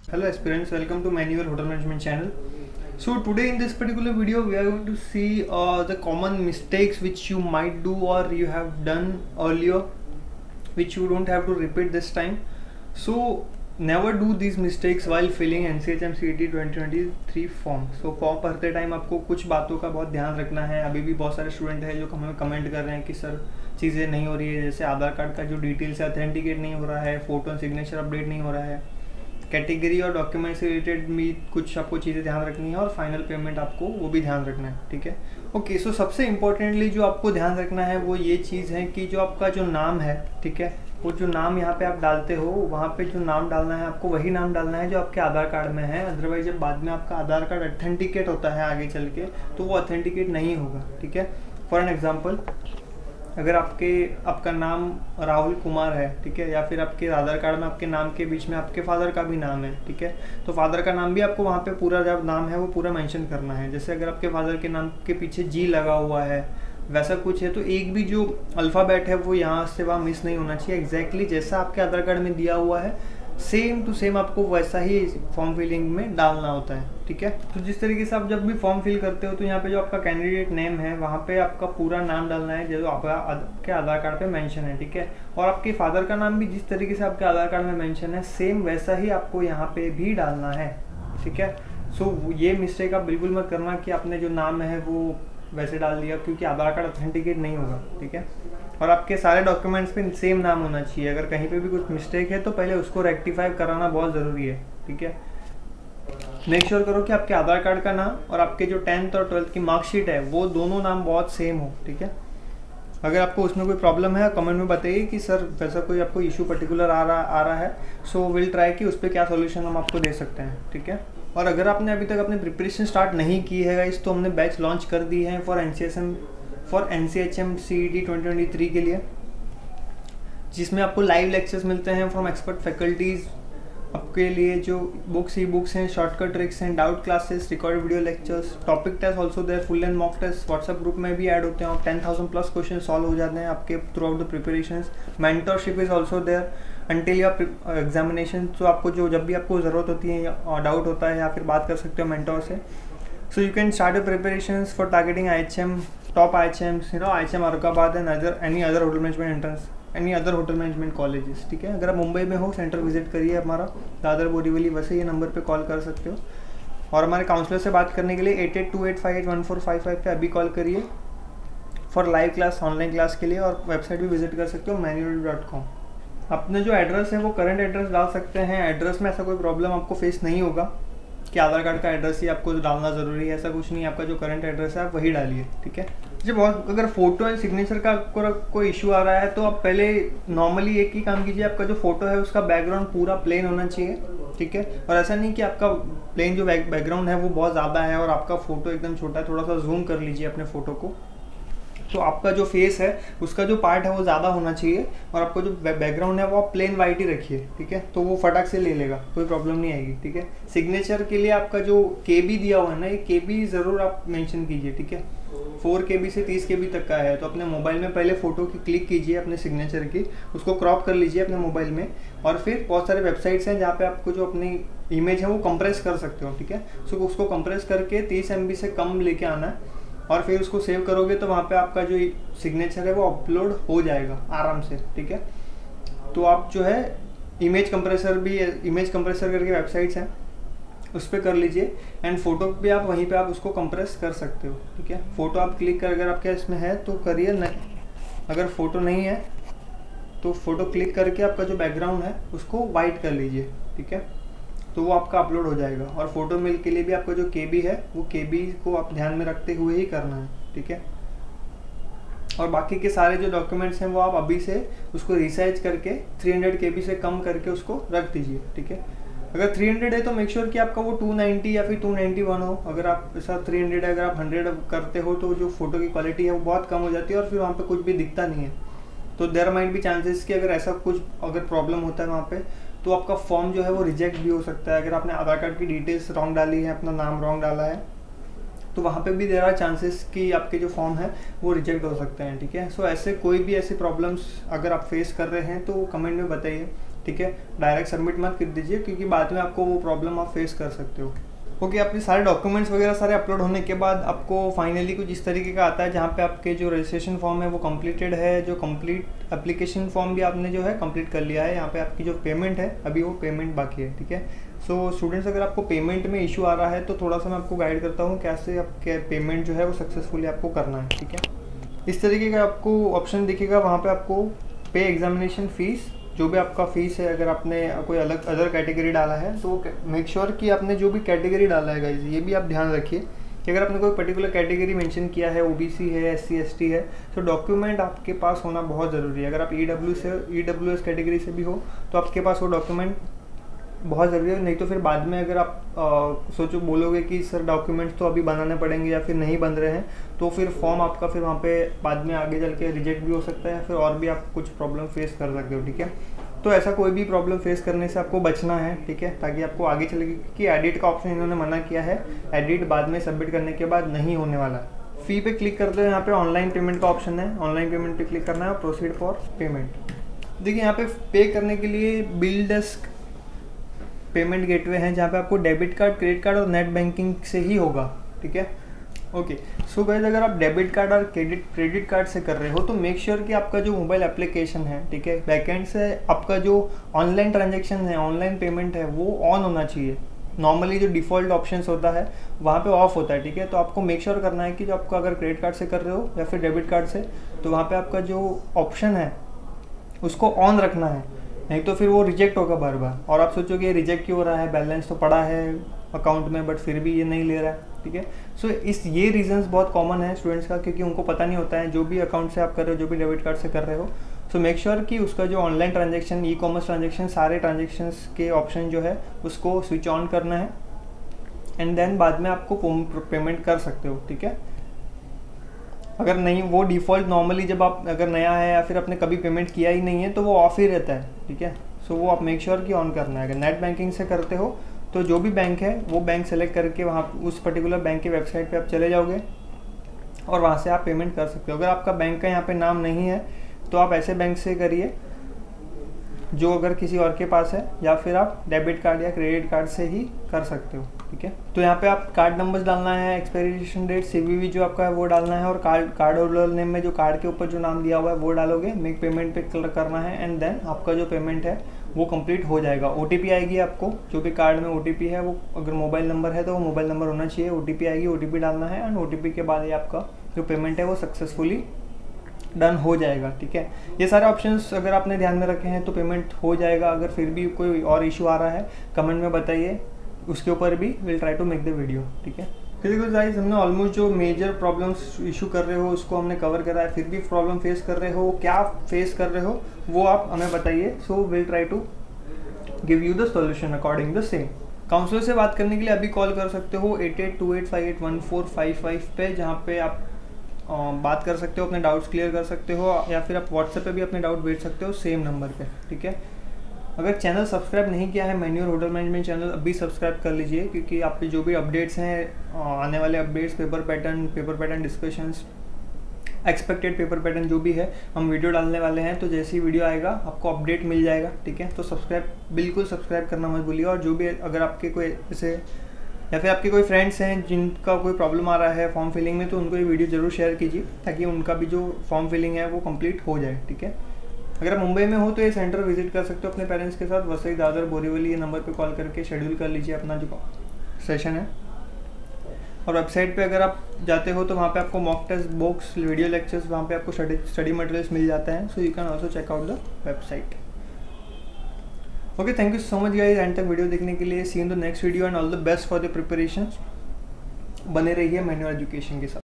Hello aspirants, welcome to Manual Hotel Management channel. So today in this particular video we are going to see the common mistakes which you might do or you have done earlier, which you don't have to repeat this time. So never do these mistakes while filling NCHM CET 2023 form. So form भरते time आपको कुछ बातों का बहुत ध्यान रखना है. अभी भी बहुत सारे स्टूडेंट हैं जो हमें कमेंट कर रहे हैं कि सर चीज़ें नहीं हो रही है, जैसे आधार कार्ड का जो डिटेल्स है ऑथेंटिकेट नहीं हो रहा है, फोटो एंड सिग्नेचर अपडेट नहीं हो रहा है, कैटेगरी और डॉक्यूमेंट से रिलेटेड भी कुछ आपको चीज़ें ध्यान रखनी है और फाइनल पेमेंट आपको वो भी ध्यान रखना है. ठीक है, ओके. सो सबसे इम्पोर्टेंटली जो आपको ध्यान रखना है वो ये चीज़ है कि जो आपका जो नाम है, ठीक है, वो जो नाम यहाँ पे आप डालते हो वहाँ पे जो नाम डालना है आपको वही नाम डालना है जो आपके आधार कार्ड में है. अदरवाइज जब बाद में आपका आधार कार्ड ऑथेंटिकेट होता है आगे चल के तो वो ऑथेंटिकेट नहीं होगा. ठीक है, फॉर एन एग्जाम्पल अगर आपका नाम राहुल कुमार है, ठीक है, या फिर आपके आधार कार्ड में आपके नाम के बीच में आपके फादर का भी नाम है, ठीक है, तो फादर का नाम भी आपको वहाँ पे पूरा जब नाम है वो पूरा मेंशन करना है. जैसे अगर आपके फादर के नाम के पीछे जी लगा हुआ है वैसा कुछ है तो एक भी जो अल्फ़ाबेट है वो यहाँ से वहाँ मिस नहीं होना चाहिए. एग्जैक्टली जैसा आपके आधार कार्ड में दिया हुआ है सेम टू सेम आपको वैसा ही फॉर्म फिलिंग में डालना होता है. ठीक है, तो जिस तरीके से आप जब भी फॉर्म फिल करते हो तो यहाँ पे जो आपका कैंडिडेट नेम है वहाँ पे आपका पूरा नाम डालना है जो आपके आधार कार्ड पे मेंशन है. ठीक है, और आपके फादर का नाम भी जिस तरीके से आपके आधार कार्ड में मेंशन है सेम वैसा ही आपको यहाँ पे भी डालना है. ठीक है, सो ये मिस्टेक आप बिल्कुल मत करना कि आपने जो नाम है वो वैसे डाल दिया, क्योंकि आधार कार्ड ऑथेंटिकेट नहीं होगा. ठीक है, और आपके सारे डॉक्यूमेंट्स पे सेम नाम होना चाहिए. अगर कहीं पे भी कुछ मिस्टेक है तो पहले उसको रेक्टिफाई कराना बहुत ज़रूरी है. ठीक है, मेक श्योर करो कि आपके आधार कार्ड का नाम और आपके जो 10th और 12th की मार्कशीट है वो दोनों नाम बहुत सेम हो. ठीक है, अगर आपको उसमें कोई प्रॉब्लम है कमेंट में बताइए कि सर वैसा कोई आपको इशू पर्टिकुलर आ रहा है. सो विल ट्राई कि उस पर क्या सॉल्यूशन हम आपको दे सकते हैं. ठीक है, और अगर आपने अभी तक अपनी प्रिपरेशन स्टार्ट नहीं की है गाइस तो हमने बैच लॉन्च कर दी है फॉर NCHM CET 2023 के लिए, जिसमें आपको लाइव लेक्चर्स मिलते हैं फ्रॉम एक्सपर्ट फैकल्टीज़. आपके लिए जो ई बुक्स हैं, शॉर्टकट ट्रिक्स हैं, doubt classes, record video lectures, topic test also there, full and mock test WhatsApp group में भी ऐड होते हैं और 10,000+ क्वेश्चन सॉल्व हो जाते हैं आपके throughout the preparations. Mentorship is also there until your examination. तो आपको जब भी आपको ज़रूरत होती है या डाउट होता है या फिर बात कर सकते हो मेंटर से. So you can start your preparations for targeting IHM, top IHMs, IHM Aurangabad and any other hotel management entrance, any other hotel management colleges. ठीक है, अगर आप मुंबई में हो सेंटर विजिट करिए हमारा दादर बोरीवली, वैसे ये नंबर पे कॉल कर सकते हो. और हमारे काउंसलर से बात करने के लिए 8828581455 पे अभी कॉल करिए for live class, online class के लिए. और वेबसाइट भी विजिट कर सकते हो manual.com. अपने जो एड्रेस है वो करंट एड्रेस डाल सकते हैं. एड्रेस में ऐसा कोई प्रॉब्लम आपको फेस नहीं होगा कि आधार कार्ड का एड्रेस ही आपको डालना ज़रूरी है, ऐसा कुछ नहीं. आपका जो करंट एड्रेस है आप वही डालिए. ठीक है, जब अगर फोटो एंड सिग्नेचर का कोई इशू आ रहा है तो आप पहले नॉर्मली एक ही काम कीजिए, आपका जो फोटो है उसका बैकग्राउंड पूरा प्लेन होना चाहिए. ठीक है, और ऐसा नहीं कि आपका प्लेन जो बैकग्राउंड है वो बहुत ज़्यादा है और आपका फोटो एकदम छोटा है. थोड़ा सा जूम कर लीजिए अपने फ़ोटो को, तो आपका जो फेस है उसका जो पार्ट है वो ज़्यादा होना चाहिए और आपका जो बैकग्राउंड है वो आप प्लेन वाइट ही रखिए. ठीक है, तो वो फटाक से ले लेगा, कोई प्रॉब्लम नहीं आएगी. ठीक है, सिग्नेचर के लिए आपका जो KB दिया हुआ है ना, ये KB ज़रूर आप मेंशन कीजिए. ठीक है, 4 KB से 30 KB तक का है. तो अपने मोबाइल में पहले फ़ोटो की क्लिक कीजिए अपने सिग्नेचर की, उसको क्रॉप कर लीजिए अपने मोबाइल में, और फिर बहुत सारे वेबसाइट्स हैं जहाँ पे आपको जो अपनी इमेज है वो कंप्रेस कर सकते हो. ठीक है, सो उसको कंप्रेस करके 30 MB से कम लेके आना है और फिर उसको सेव करोगे तो वहाँ पे आपका जो सिग्नेचर है वो अपलोड हो जाएगा आराम से. ठीक है, तो आप जो है इमेज कंप्रेसर करके वेबसाइट्स हैं उस पर कर लीजिए एंड फोटो भी आप वहीं पे आप उसको कंप्रेस कर सकते हो. ठीक है, फोटो आप क्लिक कर, अगर आपके इसमें है तो करिए, नहीं अगर फोटो नहीं है तो फोटो क्लिक करके आपका जो बैकग्राउंड है उसको वाइट कर लीजिए. ठीक है, तो वो आपका अपलोड हो जाएगा. और फोटो मेल के लिए भी आपका जो KB है वो KB को आप ध्यान में रखते हुए ही करना है. ठीक है, और बाकी के सारे जो डॉक्यूमेंट्स हैं वो आप अभी से उसको रिसाइज करके 300 KB से कम करके उसको रख दीजिए. ठीक है, अगर 300 है तो मेक श्योर कि आपका वो 290 या फिर 291 हो. अगर आप ऐसा 300 है, अगर आप 100 करते हो तो जो फोटो की क्वालिटी है वो बहुत कम हो जाती है और फिर वहाँ पे कुछ भी दिखता नहीं है. तो देयर माइट भी चांसेस कि अगर ऐसा कुछ अगर प्रॉब्लम होता है वहाँ पे तो आपका फॉर्म जो है वो रिजेक्ट भी हो सकता है. अगर आपने आधार कार्ड की डिटेल्स रॉन्ग डाली है, अपना नाम रॉन्ग डाला है, तो वहाँ पे भी देयर आर चांसेस कि आपके जो फॉर्म है वो रिजेक्ट हो सकते हैं। ठीक है, सो ऐसे कोई भी ऐसी प्रॉब्लम्स अगर आप फेस कर रहे हैं तो कमेंट में बताइए। ठीक है, डायरेक्ट सबमिट मत कर दीजिए क्योंकि बाद में आपको वो प्रॉब्लम आप फेस कर सकते हो। ओके, आपके सारे डॉक्यूमेंट्स वगैरह सारे अपलोड होने के बाद आपको फाइनली कुछ इस तरीके का आता है जहाँ पे आपके जो रजिस्ट्रेशन फॉर्म है वो कंप्लीटेड है, जो कंप्लीट एप्लीकेशन फॉर्म भी आपने जो है कंप्लीट कर लिया है। यहाँ पे आपकी जो पेमेंट है अभी वो पेमेंट बाकी है, ठीक है। सो स्टूडेंट्स, अगर आपको पेमेंट में इशू आ रहा है तो थोड़ा सा मैं आपको गाइड करता हूँ कैसे आपके पेमेंट जो है वो सक्सेसफुली आपको करना है, ठीक है। इस तरीके का आपको ऑप्शन दिखेगा, वहाँ पे आपको पे एग्जामिनेशन फ़ीस, जो भी आपका फ़ीस है, अगर आपने कोई अलग अदर कैटेगरी डाला है तो मेक श्योर कि आपने जो भी कैटेगरी डाला है गाइस, ये भी आप ध्यान रखिए कि अगर आपने कोई पर्टिकुलर कैटेगरी मेंशन किया है, ओबीसी है, एससी एसटी है, तो डॉक्यूमेंट आपके पास होना बहुत ज़रूरी है। अगर आप ईडब्ल्यूएस कैटेगरी से भी हो तो आपके पास वो डॉक्यूमेंट बहुत ज़रूरी है, नहीं तो फिर बाद में अगर आप सोचो बोलोगे कि सर डॉक्यूमेंट्स तो अभी बनाने पड़ेंगे या फिर नहीं बन रहे हैं, तो फिर फॉर्म आपका फिर वहाँ पे बाद में आगे चल के रिजेक्ट भी हो सकता है, फिर और भी आप कुछ प्रॉब्लम फेस कर सकते हो, ठीक है। तो ऐसा कोई भी प्रॉब्लम फेस करने से आपको बचना है, ठीक है, ताकि आपको आगे चलेगी कि एडिट का ऑप्शन इन्होंने मना किया है, एडिट बाद में सबमिट करने के बाद नहीं होने वाला है। फ़ी पे क्लिक करते हो, यहाँ पे ऑनलाइन पेमेंट का ऑप्शन है, ऑनलाइन पेमेंट पे क्लिक करना है और प्रोसीड फॉर पेमेंट। देखिए यहाँ पे करने के लिए बिल डेस्क पेमेंट गेटवे हैं जहाँ पे आपको डेबिट कार्ड, क्रेडिट कार्ड और नेट बैंकिंग से ही होगा, ठीक है। ओके, सो गाइस, अगर आप डेबिट कार्ड और क्रेडिट कार्ड से कर रहे हो तो मेक श्योर कि आपका जो मोबाइल एप्लीकेशन है, ठीक है, बैकएंड से आपका जो ऑनलाइन ट्रांजेक्शन है, ऑनलाइन पेमेंट है, वो ऑन होना चाहिए। नॉर्मली जो डिफ़ॉल्ट ऑप्शंस होता है वहाँ पे ऑफ होता है, ठीक है। तो आपको मेक श्योर करना है कि जो आपको अगर क्रेडिट कार्ड से कर रहे हो या फिर डेबिट कार्ड से, तो वहाँ पे आपका जो ऑप्शन है उसको ऑन रखना है, नहीं तो फिर वो रिजेक्ट होगा बार बार और आप सोचोगे ये रिजेक्ट क्यों हो रहा है, बैलेंस तो पड़ा है अकाउंट में बट फिर भी ये नहीं ले रहा है, ठीक है। सो ये रीजंस बहुत कॉमन है स्टूडेंट्स का, क्योंकि उनको पता नहीं होता है जो भी अकाउंट से आप कर रहे हो, जो भी डेबिट कार्ड से कर रहे हो। सो मेक श्योर कि उसका जो online transaction, e commerce transaction, सारे ट्रांजेक्शन्स के ऑप्शन जो है उसको स्विच ऑन करना है एंड देन बाद में आपको पेमेंट कर सकते हो, ठीक है। अगर नहीं, वो डिफ़ॉल्ट नॉर्मली जब आप अगर नया है या फिर आपने कभी पेमेंट किया ही नहीं है तो वो ऑफ ही रहता है, ठीक है। सो वो आप मेक श्योर कि ऑन करना है। अगर नेट बैंकिंग से करते हो तो जो भी बैंक है वो बैंक सेलेक्ट करके वहाँ उस पर्टिकुलर बैंक के वेबसाइट पे आप चले जाओगे और वहाँ से आप पेमेंट कर सकते हो। अगर आपका बैंक का यहाँ पे नाम नहीं है तो आप ऐसे बैंक से करिए जो अगर किसी और के पास है, या फिर आप डेबिट कार्ड या क्रेडिट कार्ड से ही कर सकते हो, ठीक है। तो यहाँ पे आप कार्ड नंबर्स डालना है, एक्सपायरेशन डेट, सीवीवी जो आपका है वो डालना है और कार्ड होल्डर नेम में जो कार्ड के ऊपर जो नाम दिया हुआ है वो डालोगे, मेक पेमेंट पे क्लिक करना है एंड देन आपका जो पेमेंट है वो कंप्लीट हो जाएगा। ओटीपी आएगी आपको, जो भी कार्ड में ओटीपी है वो अगर मोबाइल नंबर है तो वो मोबाइल नंबर होना चाहिए, ओटीपी आएगी, ओटीपी डालना है एंड ओटीपी के बाद ये आपका जो पेमेंट है वो सक्सेसफुली डन हो जाएगा, ठीक है। ये सारे ऑप्शंस अगर आपने ध्यान में रखे हैं तो पेमेंट हो जाएगा। अगर फिर भी कोई और इशू आ रहा है कमेंट में बताइए, उसके ऊपर भी will try to make the video, ठीक है। फिर गाइस, हमने ऑलमोस्ट जो मेजर प्रॉब्लम्स इशू कर रहे हो उसको हमने कवर करा है। फिर भी प्रॉब्लम फेस कर रहे हो, क्या फेस कर रहे हो वो आप हमें बताइए, so will try to give you the solution according the same. Counsellor से बात करने के लिए अभी कॉल कर सकते हो 8828581455 पे, जहाँ पे आप बात कर सकते हो, अपने डाउट्स क्लियर कर सकते हो, या फिर आप व्हाट्सएप पे भी अपने डाउट भेज सकते हो सेम नंबर पे, ठीक है। अगर चैनल सब्सक्राइब नहीं किया है मैन्युअल होटल मैनेजमेंट चैनल, अभी सब्सक्राइब कर लीजिए, क्योंकि आप पे जो भी अपडेट्स हैं, आने वाले updates, paper pattern discussions, expected paper pattern जो भी है हम वीडियो डालने वाले हैं, तो जैसे ही वीडियो आएगा आपको अपडेट मिल जाएगा, ठीक है। तो बिल्कुल सब्सक्राइब करना मत भूलिए। और जो भी अगर आपके कोई ऐसे या फिर आपके कोई फ्रेंड्स हैं जिनका कोई प्रॉब्लम आ रहा है फॉर्म फिलिंग में, तो उनको ये वीडियो ज़रूर शेयर कीजिए ताकि उनका भी जो फॉर्म फिलिंग है वो कंप्लीट हो जाए, ठीक है। अगर आप मुंबई में हो तो ये सेंटर विजिट कर सकते हो अपने पेरेंट्स के साथ, वसई, दादर, बोरीवली, ये नंबर पे कॉल करके शेड्यूल कर लीजिए अपना जो सेशन है। और वेबसाइट पे अगर आप जाते हो तो वहाँ पे आपको mock test, books, video lectures, वहाँ पे आपको स्टडी मटेरियल्स मिल जाता है। So you can also check out the website. Okay, thank you so much guys end तक वीडियो देखने के लिए। See in the next video and all the best for the preparation. बने रहिए मैन्युअल एजुकेशन के साथ।